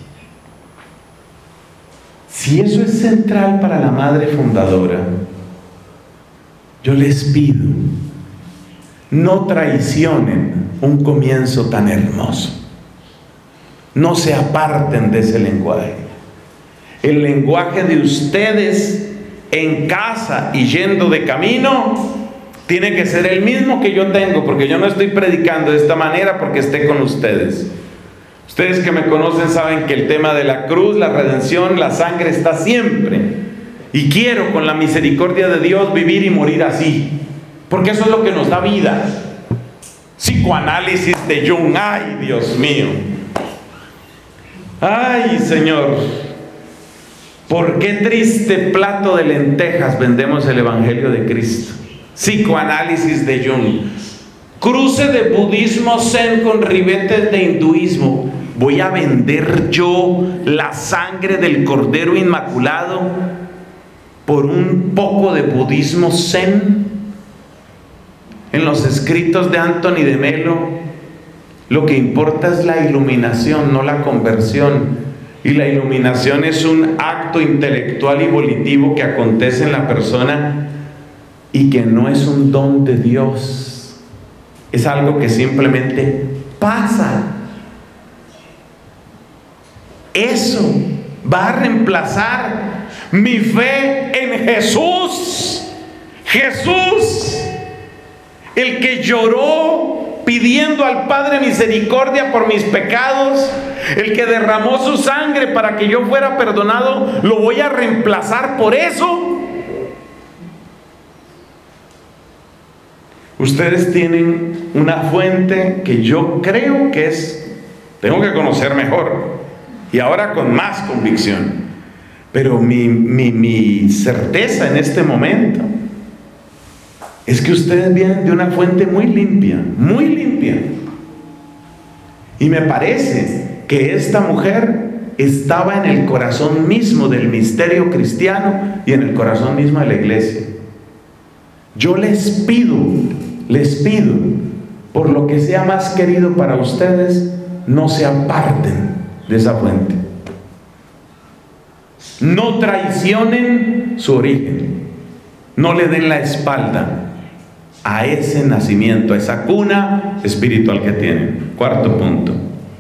si eso es central para la madre fundadora, yo les pido, no traicionen un comienzo tan hermoso. No se aparten de ese lenguaje. El lenguaje de ustedes en casa y yendo de camino tiene que ser el mismo que yo tengo, porque yo no estoy predicando de esta manera porque esté con ustedes. Ustedes que me conocen saben que el tema de la cruz, la redención, la sangre está siempre. Y quiero, con la misericordia de Dios, vivir y morir así, porque eso es lo que nos da vida. Psicoanálisis de Jung. Ay, Dios mío. Ay, Señor. ¿Por qué triste plato de lentejas vendemos el Evangelio de Cristo? Psicoanálisis de Jung. Cruce de budismo zen con ribetes de hinduismo. ¿Voy a vender yo la sangre del Cordero Inmaculado por un poco de budismo zen? En los escritos de Anthony de Melo, lo que importa es la iluminación, no la conversión. Y la iluminación es un acto intelectual y volitivo que acontece en la persona y que no es un don de Dios. Es algo que simplemente pasa. Eso va a reemplazar mi fe en Jesús. Jesús, el que lloró pidiendo al Padre misericordia por mis pecados, el que derramó su sangre para que yo fuera perdonado, lo voy a reemplazar por eso. Ustedes tienen una fuente que yo creo que es, tengo que conocer mejor y ahora con más convicción, pero mi, mi, mi certeza en este momento es que ustedes vienen de una fuente muy limpia, muy limpia. Y me parece que esta mujer estaba en el corazón mismo del misterio cristiano y en el corazón mismo de la iglesia. Yo les pido, les pido, por lo que sea más querido para ustedes, no se aparten de esa fuente. No traicionen su origen. No le den la espalda a ese nacimiento, a esa cuna espiritual que tienen. Cuarto punto.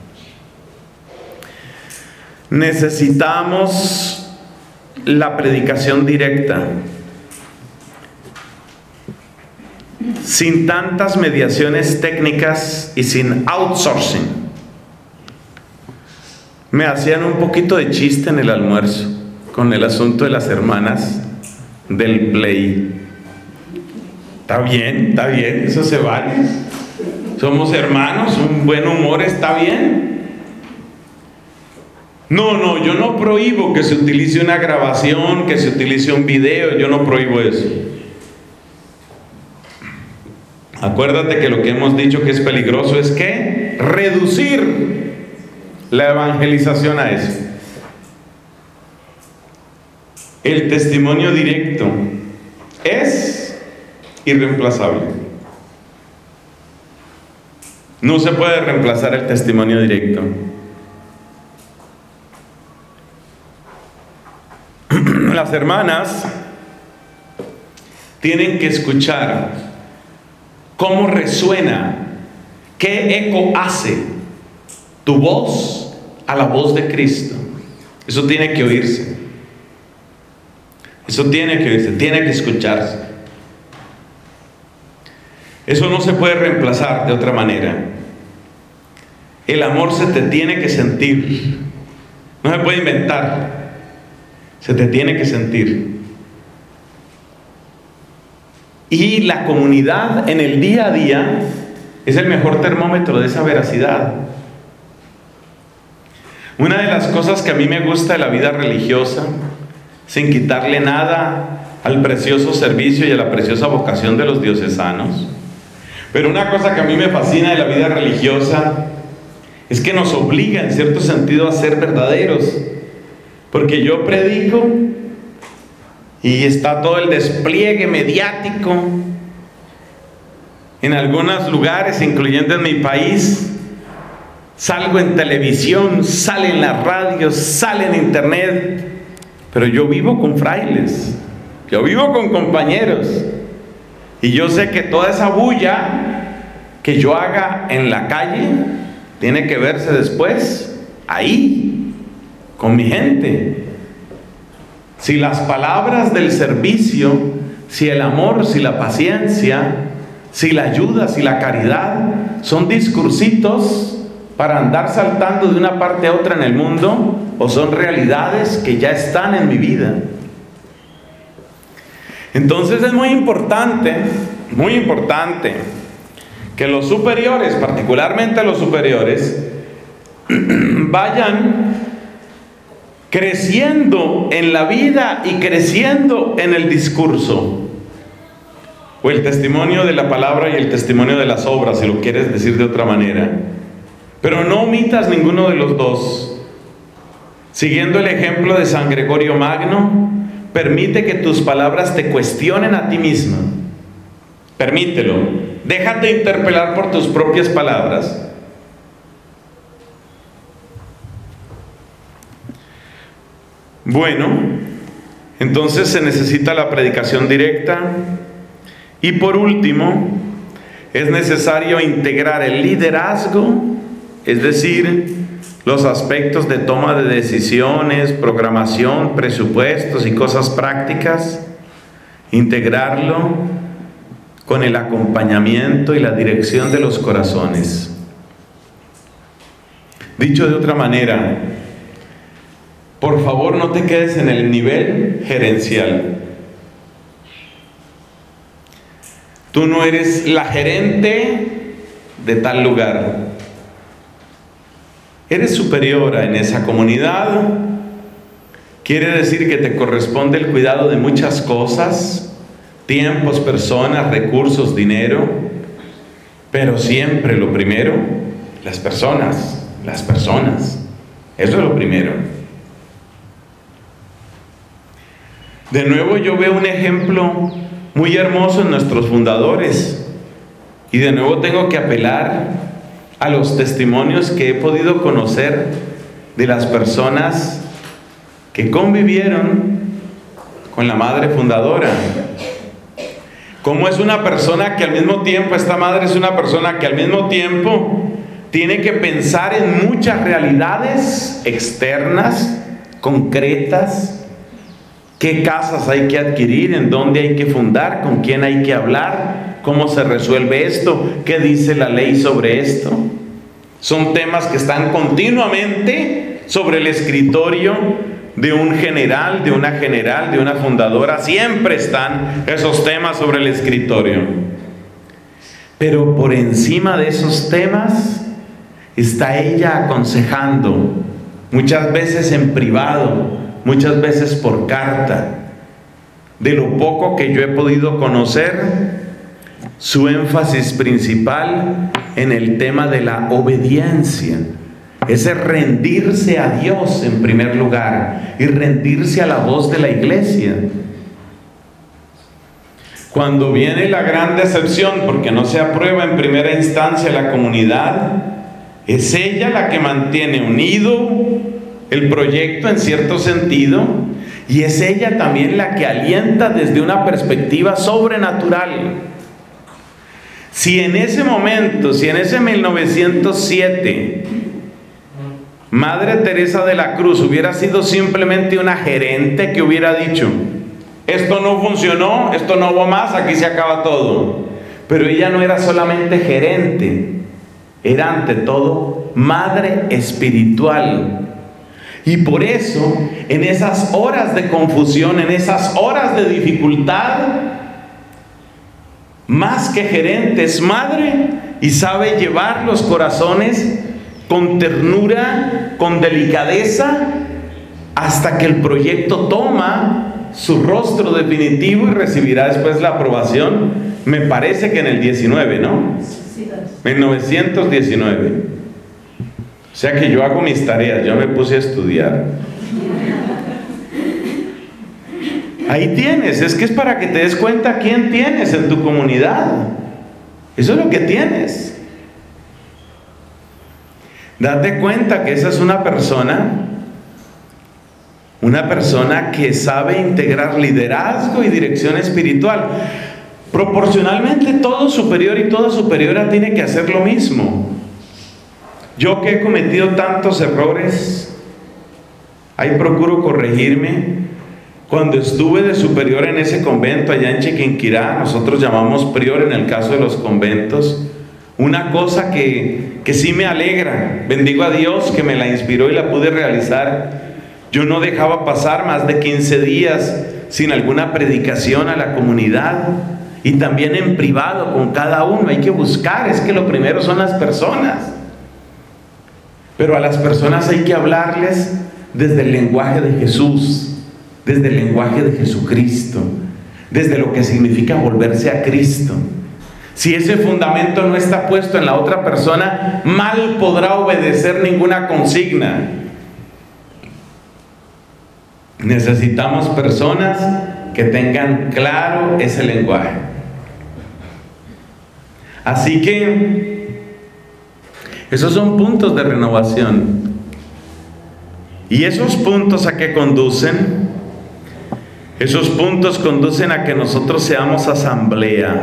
Necesitamos la predicación directa, sin tantas mediaciones técnicas y sin outsourcing. Me hacían un poquito de chiste en el almuerzo con el asunto de las hermanas del Play. Está bien, está bien, eso se vale. Somos hermanos, un buen humor está bien. No, no, yo no prohíbo que se utilice una grabación, que se utilice un video, yo no prohíbo eso. Acuérdate que lo que hemos dicho que es peligroso es que reducir la evangelización a eso. El testimonio directo es irreemplazable. No se puede reemplazar el testimonio directo. Las hermanas tienen que escuchar cómo resuena, qué eco hace tu voz a la voz de Cristo. Eso tiene que oírse. Eso tiene que oírse, tiene que escucharse. Eso no se puede reemplazar de otra manera. El amor se te tiene que sentir. No se puede inventar. Se te tiene que sentir. Y la comunidad en el día a día es el mejor termómetro de esa veracidad. Una de las cosas que a mí me gusta de la vida religiosa, sin quitarle nada al precioso servicio y a la preciosa vocación de los diocesanos, pero una cosa que a mí me fascina de la vida religiosa es que nos obliga en cierto sentido a ser verdaderos. Porque yo predico y está todo el despliegue mediático en algunos lugares, incluyendo en mi país. Salgo en televisión, sale en la radio, sale en internet, pero yo vivo con frailes, yo vivo con compañeros, y yo sé que toda esa bulla que yo haga en la calle tiene que verse después ahí, con mi gente. Si las palabras del servicio, si el amor, si la paciencia, si la ayuda, si la caridad son discursitos para andar saltando de una parte a otra en el mundo, o son realidades que ya están en mi vida. Entonces es muy importante, muy importante que los superiores, particularmente los superiores, vayan creciendo en la vida y creciendo en el discurso, o el testimonio de la palabra y el testimonio de las obras, si lo quieres decir de otra manera. Pero no omitas ninguno de los dos. Siguiendo el ejemplo de San Gregorio Magno, permite que tus palabras te cuestionen a ti mismo. Permítelo. Déjate interpelar por tus propias palabras. Bueno, entonces se necesita la predicación directa. Y por último, es necesario integrar el liderazgo, es decir, los aspectos de toma de decisiones, programación, presupuestos y cosas prácticas, integrarlo con el acompañamiento y la dirección de los corazones. Dicho de otra manera, por favor no te quedes en el nivel gerencial. Tú no eres la gerente de tal lugar. Eres superiora en esa comunidad. Quiere decir que te corresponde el cuidado de muchas cosas, tiempos, personas, recursos, dinero, pero siempre lo primero, las personas, las personas. Eso es lo primero. De nuevo yo veo un ejemplo muy hermoso en nuestros fundadores, y de nuevo tengo que apelar a los testimonios que he podido conocer de las personas que convivieron con la madre fundadora. Como es una persona que al mismo tiempo, esta madre es una persona que al mismo tiempo tiene que pensar en muchas realidades externas, concretas. ¿Qué casas hay que adquirir? ¿En dónde hay que fundar? ¿Con quién hay que hablar? ¿Cómo se resuelve esto? ¿Qué dice la ley sobre esto? Son temas que están continuamente sobre el escritorio de un general, de una general, de una fundadora. Siempre están esos temas sobre el escritorio. Pero por encima de esos temas está ella aconsejando, muchas veces en privado, muchas veces por carta. De lo poco que yo he podido conocer, su énfasis principal en el tema de la obediencia, ese rendirse a Dios en primer lugar y rendirse a la voz de la iglesia. Cuando viene la gran decepción porque no se aprueba en primera instancia la comunidad, es ella la que mantiene unido el proyecto en cierto sentido, y es ella también la que alienta desde una perspectiva sobrenatural. Si en ese momento, si en ese mil novecientos siete, Madre Teresa de la Cruz hubiera sido simplemente una gerente que hubiera dicho, esto no funcionó, esto no va más, aquí se acaba todo. Pero ella no era solamente gerente, era ante todo madre espiritual. Y por eso, en esas horas de confusión, en esas horas de dificultad, más que gerente es madre, y sabe llevar los corazones con ternura, con delicadeza, hasta que el proyecto toma su rostro definitivo y recibirá después la aprobación. Me parece que en el diecinueve, ¿no? mil novecientos diecinueve. O sea que yo hago mis tareas, yo me puse a estudiar. Ahí tienes, es que es para que te des cuenta quién tienes en tu comunidad. Eso es lo que tienes. Date cuenta que esa es una persona, una persona que sabe integrar liderazgo y dirección espiritual. Proporcionalmente todo superior y toda superiora tiene que hacer lo mismo. Yo que he cometido tantos errores, ahí procuro corregirme. Cuando estuve de superior en ese convento allá en Chiquinquirá, nosotros llamamos prior en el caso de los conventos, una cosa que, que sí me alegra, bendigo a Dios que me la inspiró y la pude realizar. Yo no dejaba pasar más de quince días sin alguna predicación a la comunidad, y también en privado con cada uno. Hay que buscar, es que lo primero son las personas. Pero a las personas hay que hablarles desde el lenguaje de Jesús, desde el lenguaje de Jesucristo, desde lo que significa volverse a Cristo. Si ese fundamento no está puesto en la otra persona, mal podrá obedecer ninguna consigna. Necesitamos personas que tengan claro ese lenguaje. Así que esos son puntos de renovación. ¿Y esos puntos a qué conducen? Esos puntos conducen a que nosotros seamos asamblea.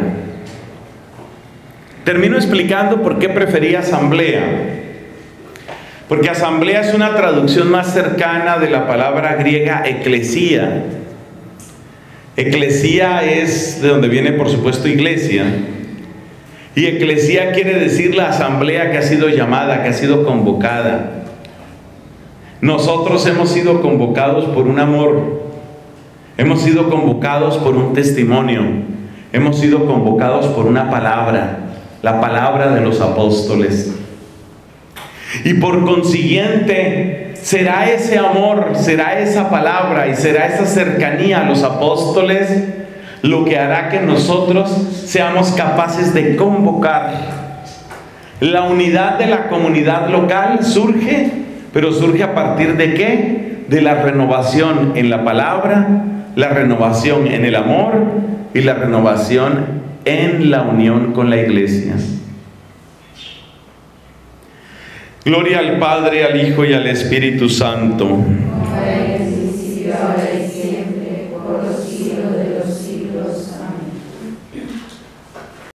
Termino explicando por qué preferí asamblea. Porque asamblea es una traducción más cercana de la palabra griega eclesía. Eclesía es de donde viene, por supuesto, iglesia. Y eclesía quiere decir la asamblea que ha sido llamada, que ha sido convocada. Nosotros hemos sido convocados por un amor. Hemos sido convocados por un testimonio. Hemos sido convocados por una palabra, la palabra de los apóstoles. Y por consiguiente, será ese amor, será esa palabra y será esa cercanía a los apóstoles lo que hará que nosotros seamos capaces de convocar. La unidad de la comunidad local surge, pero surge a partir de ¿qué? De la renovación en la palabra, la renovación en el amor y la renovación en la unión con la iglesia. Gloria al Padre, al Hijo y al Espíritu Santo. Ahora y en el principio, ahora